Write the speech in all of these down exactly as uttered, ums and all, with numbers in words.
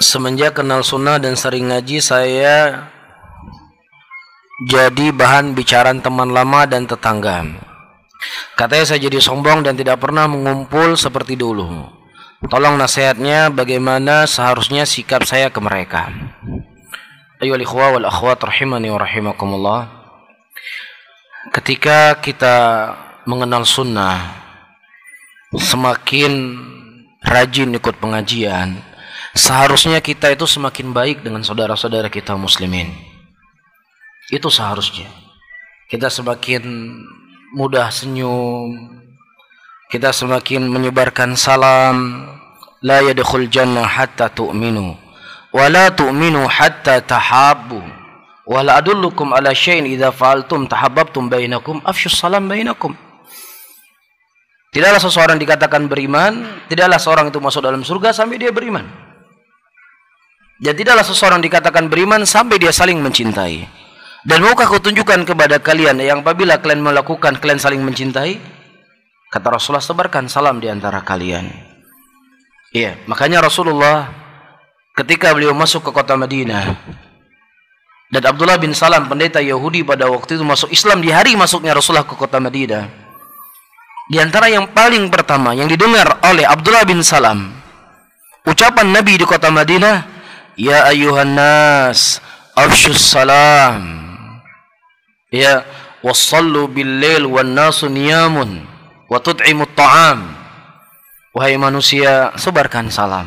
Semenjak kenal sunnah dan sering ngaji, saya jadi bahan bicaraan teman lama dan tetangga. Katanya saya jadi sombong dan tidak pernah mengumpul seperti dulu. Tolong nasihatnya, bagaimana seharusnya sikap saya ke mereka. Ayyuhal ikhwa wal akhwat rahimani wa rahimakumullah. Ketika kita mengenal sunnah, semakin rajin ikut pengajian, seharusnya kita itu semakin baik dengan saudara-saudara kita muslimin. Itu seharusnya. Kita semakin mudah senyum, kita semakin menyebarkan salam. La yadkhul jannah hatta tu'minu wa la tu'minu hatta tahabbu wa la adullukum ala syai'in idza fa'altum tahabbabtum bainakum afshus salam bainakum. Tidaklah seseorang dikatakan beriman, tidaklah seorang itu masuk dalam surga sampai dia beriman. Dan tidaklah seseorang dikatakan beriman sampai dia saling mencintai. Dan maukah aku tunjukkan kepada kalian yang apabila kalian melakukan, kalian saling mencintai? Kata Rasulullah, sebarkan salam di antara kalian. Iya, makanya Rasulullah ketika beliau masuk ke kota Madinah, dan Abdullah bin Salam, pendeta Yahudi pada waktu itu masuk Islam di hari masuknya Rasulullah ke kota Madinah. Di antara yang paling pertama yang didengar oleh Abdullah bin Salam, ucapan Nabi di kota Madinah, ya ayuhan nas, afshus salam. Ya, wassallu bil-lail wan nasu niyamun wa tut'imut ta'am. Wahai manusia, sebarkan salam.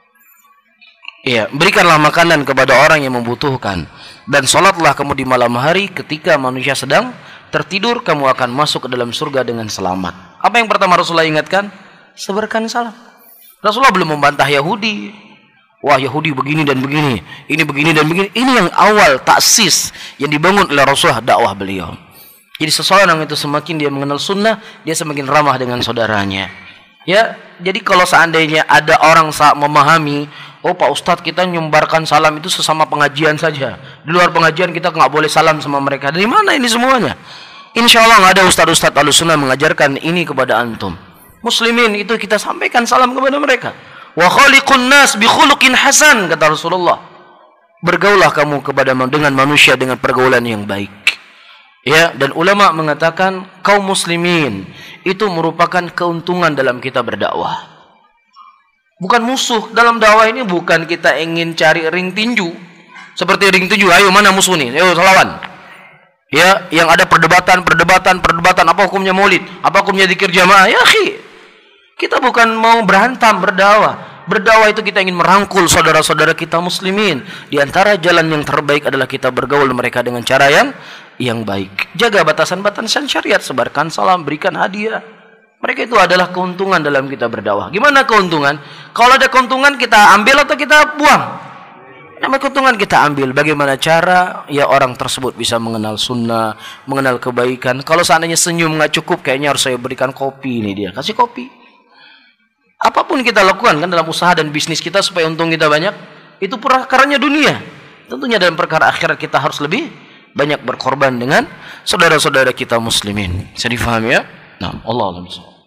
Ya, berikanlah makanan kepada orang yang membutuhkan, dan salatlah kamu di malam hari ketika manusia sedang tertidur, kamu akan masuk ke dalam surga dengan selamat. Apa yang pertama Rasulullah ingatkan? Sebarkan salam. Rasulullah belum membantah Yahudi. Wah, Yahudi begini dan begini, ini begini dan begini. Ini yang awal taksis yang dibangun oleh Rasulullah, dakwah beliau. Jadi seseorang itu semakin dia mengenal sunnah, dia semakin ramah dengan saudaranya. Ya, jadi kalau seandainya ada orang saat memahami, oh Pak Ustadz, kita nyumbarkan salam itu sesama pengajian saja. Di luar pengajian kita nggak boleh salam sama mereka. Dari mana ini semuanya? Insya Allah nggak ada ustadz-ustadz Ahlussunnah mengajarkan ini kepada antum. Muslimin itu kita sampaikan salam kepada mereka. Wa khaliqun nas bi khuluqin hasan, kata Rasulullah. Bergaulah kamu kepada dengan manusia dengan pergaulan yang baik. Ya, dan ulama mengatakan kaum muslimin itu merupakan keuntungan dalam kita berdakwah. Bukan musuh. Dalam dakwah ini bukan kita ingin cari ring tinju. Seperti ring tinju, ayo mana musuh nih? Ayo lawan. Ya, yang ada perdebatan, perdebatan, perdebatan. Apa hukumnya maulid? Apa hukumnya zikir jamaah? Ya, akhi. Kita bukan mau berantem berdakwah. Berdakwah itu kita ingin merangkul saudara-saudara kita muslimin. Di antara jalan yang terbaik adalah kita bergaul mereka dengan cara yang yang baik. Jaga batasan-batasan syariat, sebarkan salam, berikan hadiah. Mereka itu adalah keuntungan dalam kita berdakwah. Gimana keuntungan? Kalau ada keuntungan kita ambil atau kita buang? Nama keuntungan kita ambil. Bagaimana cara ya orang tersebut bisa mengenal sunnah, mengenal kebaikan. Kalau seandainya senyum nggak cukup, kayaknya harus saya berikan kopi ini dia. Kasih kopi. Apapun kita lakukan kan dalam usaha dan bisnis kita supaya untung kita banyak, itu perkaranya dunia. Tentunya dalam perkara akhirat kita harus lebih banyak berkorban dengan saudara-saudara kita muslimin. Bisa difahami ya? Nah, Allah a'lam.